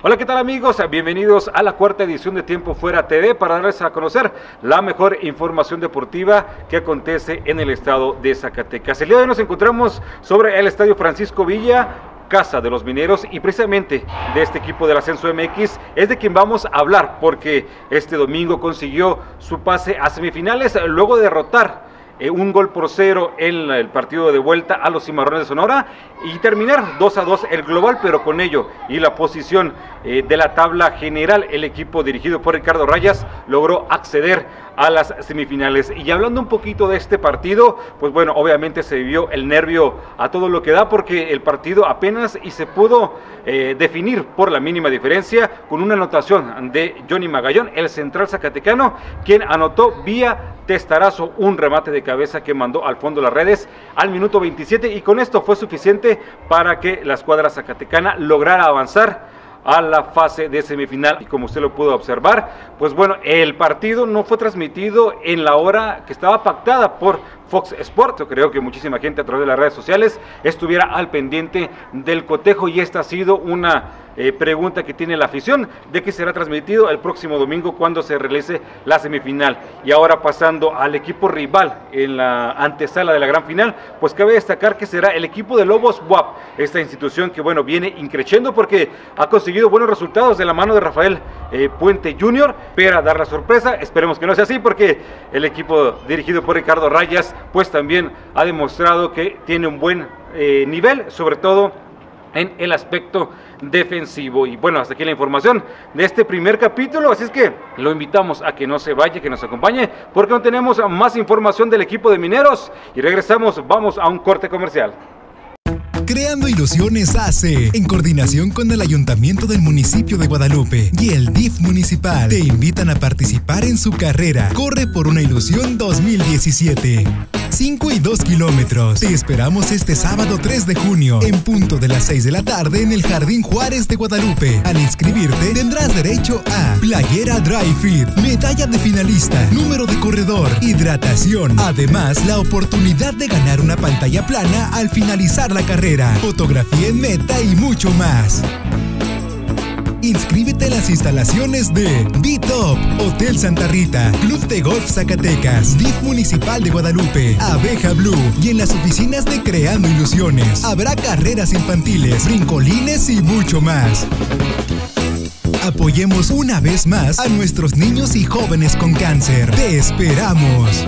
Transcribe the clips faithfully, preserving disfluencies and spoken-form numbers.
Hola, ¿qué tal amigos? Bienvenidos a la cuarta edición de Tiempo Fuera T V para darles a conocer la mejor información deportiva que acontece en el estado de Zacatecas. El día de hoy nos encontramos sobre el Estadio Francisco Villa, casa de los mineros, y precisamente de este equipo del Ascenso M X es de quien vamos a hablar, porque este domingo consiguió su pase a semifinales luego de derrotar Eh, un gol por cero en el partido de vuelta a los Cimarrones de Sonora y terminar dos a dos el global, pero con ello y la posición eh, de la tabla general, el equipo dirigido por Ricardo Rayas logró acceder a las semifinales. Y hablando un poquito de este partido, pues bueno, obviamente se vivió el nervio a todo lo que da, porque el partido apenas y se pudo eh, definir por la mínima diferencia con una anotación de Johnny Magallón, el central zacatecano, quien anotó vía testarazo un remate de cabeza que mandó al fondo las redes al minuto veintisiete, y con esto fue suficiente para que la escuadra zacatecana lograra avanzar a la fase de semifinal. Y como usted lo pudo observar, pues bueno, el partido no fue transmitido en la hora que estaba pactada por Fox Sports. Yo creo que muchísima gente a través de las redes sociales estuviera al pendiente del cotejo, y esta ha sido una eh, pregunta que tiene la afición, de que será transmitido el próximo domingo cuando se realice la semifinal. Y ahora pasando al equipo rival en la antesala de la gran final, pues cabe destacar que será el equipo de Lobos B U A P, esta institución que bueno, viene increciendo porque ha conseguido buenos resultados de la mano de Rafael eh, Puente junior, pero dar la sorpresa, esperemos que no sea así, porque el equipo dirigido por Ricardo Rayas pues también ha demostrado que tiene un buen eh, nivel, sobre todo en el aspecto defensivo. Y bueno, hasta aquí la información de este primer capítulo, así es que lo invitamos a que no se vaya, que nos acompañe, porque no tenemos más información del equipo de Mineros, y regresamos, vamos a un corte comercial. Creando Ilusiones A C, en coordinación con el Ayuntamiento del municipio de Guadalupe y el D I F municipal, te invitan a participar en su carrera Corre por una Ilusión dos mil diecisiete. cinco y dos kilómetros. Te esperamos este sábado tres de junio, en punto de las seis de la tarde, en el Jardín Juárez de Guadalupe. Al inscribirte, tendrás derecho a playera Dry Fit, medalla de finalista, número de corredor, hidratación. Además, la oportunidad de ganar una pantalla plana al finalizar la carrera, fotografía en meta y mucho más. Inscríbete en las instalaciones de B-Top, Hotel Santa Rita, Club de Golf Zacatecas, D I F Municipal de Guadalupe, Abeja Blue, y en las oficinas de Creando Ilusiones. Habrá carreras infantiles, brincolines y mucho más. Apoyemos una vez más a nuestros niños y jóvenes con cáncer. ¡Te esperamos!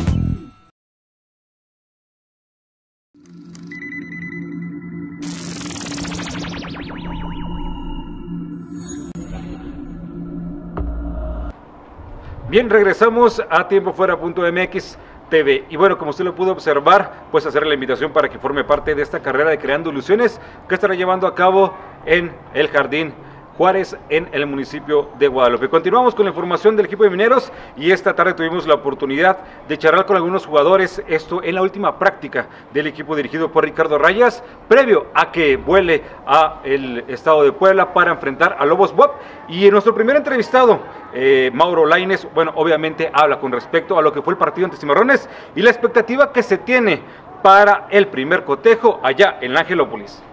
Bien, regresamos a Tiempo Fuera punto M X T V, y bueno, como usted lo pudo observar, pues hacer la invitación para que forme parte de esta carrera de Creando Ilusiones que estará llevando a cabo en el Jardín Juárez, en el municipio de Guadalupe. Continuamos con la información del equipo de Mineros, y esta tarde tuvimos la oportunidad de charlar con algunos jugadores, esto en la última práctica del equipo dirigido por Ricardo Rayas, previo a que vuele a el estado de Puebla para enfrentar a Lobos B U A P. Y en nuestro primer entrevistado, eh, Mauro Lainez, bueno, obviamente habla con respecto a lo que fue el partido ante Cimarrones y la expectativa que se tiene para el primer cotejo allá en Angelópolis.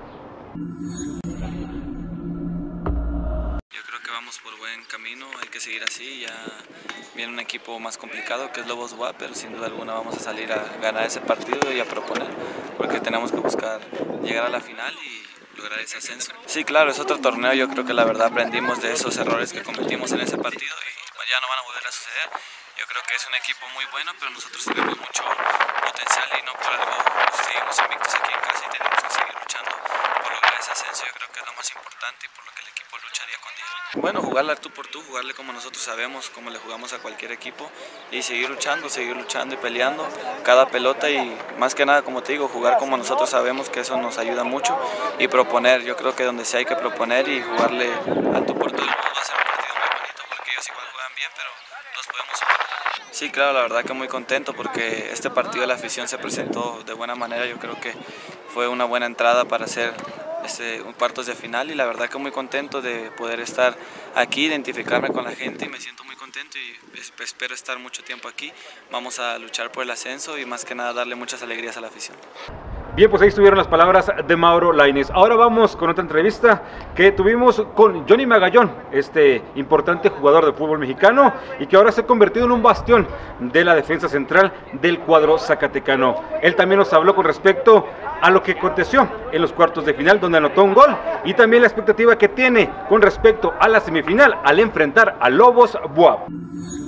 Por buen camino, hay que seguir así. Ya viene un equipo más complicado que es Lobos B U A P, pero sin duda alguna vamos a salir a ganar ese partido y a proponer, porque tenemos que buscar llegar a la final y lograr ese ascenso. Sí, claro, es otro torneo. Yo creo que la verdad aprendimos de esos errores que cometimos en ese partido y ya no van a volver a suceder. Yo creo que es un equipo muy bueno, pero nosotros tenemos mucho potencial y no por algo seguimos invictos aquí en casa y tenemos que seguir luchando por lograr ese ascenso. Yo creo que es lo más importante y por lo que el equipo lucha día con día. Bueno, jugarle tú por tú, jugarle como nosotros sabemos, como le jugamos a cualquier equipo, y seguir luchando, seguir luchando y peleando cada pelota, y más que nada, como te digo, jugar como nosotros sabemos, que eso nos ayuda mucho, y proponer. Yo creo que donde sí hay que proponer y jugarle al tú por tú va a ser un partido muy bonito, porque ellos igual juegan bien, pero los podemos superar. Sí, claro, la verdad que muy contento porque este partido la afición se presentó de buena manera. Yo creo que fue una buena entrada para hacer este, un cuartos de final, y la verdad que muy contento de poder estar aquí, identificarme con la gente, y me siento muy contento y espero estar mucho tiempo aquí. Vamos a luchar por el ascenso y más que nada darle muchas alegrías a la afición. Bien, pues ahí estuvieron las palabras de Mauro Lainez. Ahora vamos con otra entrevista que tuvimos con Johnny Magallón, este importante jugador de fútbol mexicano y que ahora se ha convertido en un bastión de la defensa central del cuadro zacatecano. Él también nos habló con respecto a lo que aconteció en los cuartos de final, donde anotó un gol, y también la expectativa que tiene con respecto a la semifinal al enfrentar a Lobos B U A P.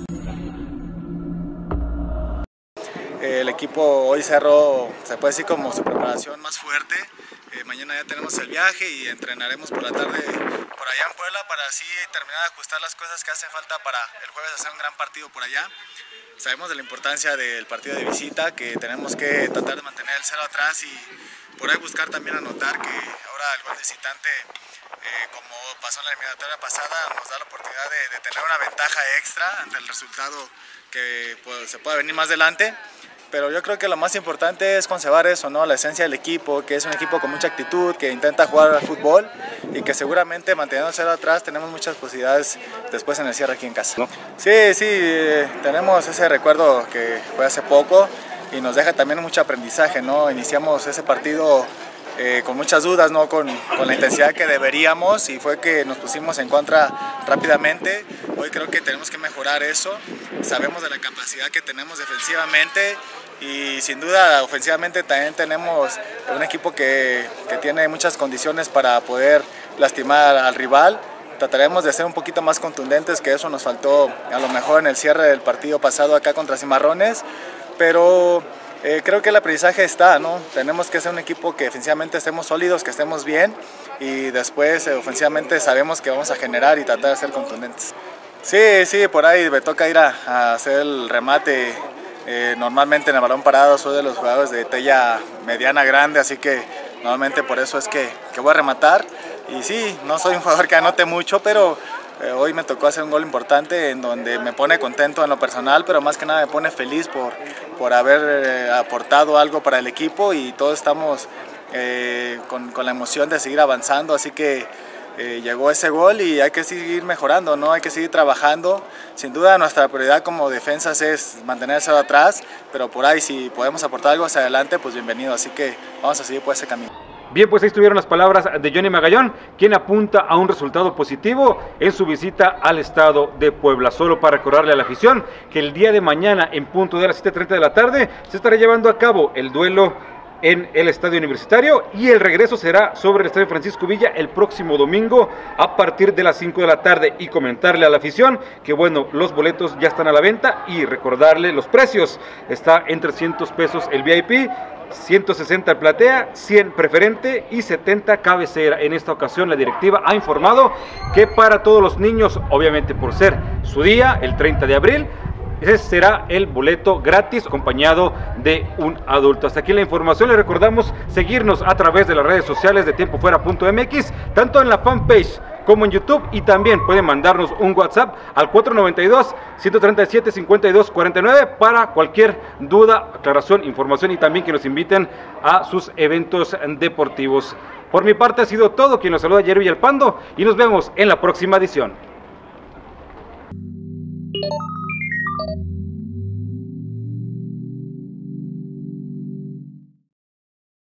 El equipo hoy cerró, se puede decir, como su preparación más fuerte. Eh, mañana ya tenemos el viaje y entrenaremos por la tarde por allá en Puebla para así terminar de ajustar las cosas que hacen falta para el jueves hacer un gran partido por allá. Sabemos de la importancia del partido de visita, que tenemos que tratar de mantener el cero atrás y por ahí buscar también anotar, que ahora el gol de visitante, eh, como pasó en la eliminatoria pasada, nos da la oportunidad de, de tener una ventaja extra ante el resultado que pues, se pueda venir más adelante. Pero yo creo que lo más importante es conservar eso, ¿no? La esencia del equipo, que es un equipo con mucha actitud, que intenta jugar al fútbol y que seguramente manteniendo el cero atrás tenemos muchas posibilidades después en el cierre aquí en casa, ¿no? Sí, sí, eh, tenemos ese recuerdo que fue hace poco y nos deja también mucho aprendizaje, ¿no? Iniciamos ese partido eh, con muchas dudas, ¿no? Con, con la intensidad que deberíamos y fue que nos pusimos en contra rápidamente. Hoy creo que tenemos que mejorar eso, sabemos de la capacidad que tenemos defensivamente y sin duda ofensivamente también tenemos un equipo que, que tiene muchas condiciones para poder lastimar al rival. Trataremos de ser un poquito más contundentes, que eso nos faltó a lo mejor en el cierre del partido pasado acá contra Cimarrones, pero eh, creo que el aprendizaje está, ¿no? Tenemos que ser un equipo que defensivamente estemos sólidos, que estemos bien y después eh, ofensivamente sabemos que vamos a generar y tratar de ser contundentes. Sí, sí, por ahí me toca ir a, a hacer el remate. Eh, normalmente en el balón parado soy de los jugadores de talla mediana grande, así que normalmente por eso es que, que voy a rematar. Y sí, no soy un jugador que anote mucho, pero eh, hoy me tocó hacer un gol importante en donde me pone contento en lo personal, pero más que nada me pone feliz por, por haber eh, aportado algo para el equipo y todos estamos eh, con, con la emoción de seguir avanzando, así que Eh, llegó ese gol y hay que seguir mejorando, ¿no? Hay que seguir trabajando. Sin duda nuestra prioridad como defensas es mantenerse atrás, pero por ahí si podemos aportar algo hacia adelante, pues bienvenido, así que vamos a seguir por ese camino. Bien, pues ahí estuvieron las palabras de Johnny Magallón, quien apunta a un resultado positivo en su visita al estado de Puebla. Solo para recordarle a la afición que el día de mañana, en punto de las siete treinta de la tarde, se estará llevando a cabo el duelo en el Estadio Universitario y el regreso será sobre el Estadio Francisco Villa el próximo domingo a partir de las cinco de la tarde. Y comentarle a la afición que bueno, los boletos ya están a la venta y recordarle los precios. Está en trescientos pesos el V I P, ciento sesenta el platea, cien preferente y setenta cabecera. En esta ocasión la directiva ha informado que para todos los niños, obviamente por ser su día, el treinta de abril, ese será el boleto gratis acompañado de un adulto. Hasta aquí la información. Les recordamos seguirnos a través de las redes sociales de tiempo fuera punto m x, tanto en la fanpage como en YouTube, y también pueden mandarnos un WhatsApp al cuatro nueve dos, uno tres siete, cinco dos cuatro nueve para cualquier duda, aclaración, información y también que nos inviten a sus eventos deportivos. Por mi parte ha sido todo. Quien nos saluda, Jerry Villalpando, y nos vemos en la próxima edición.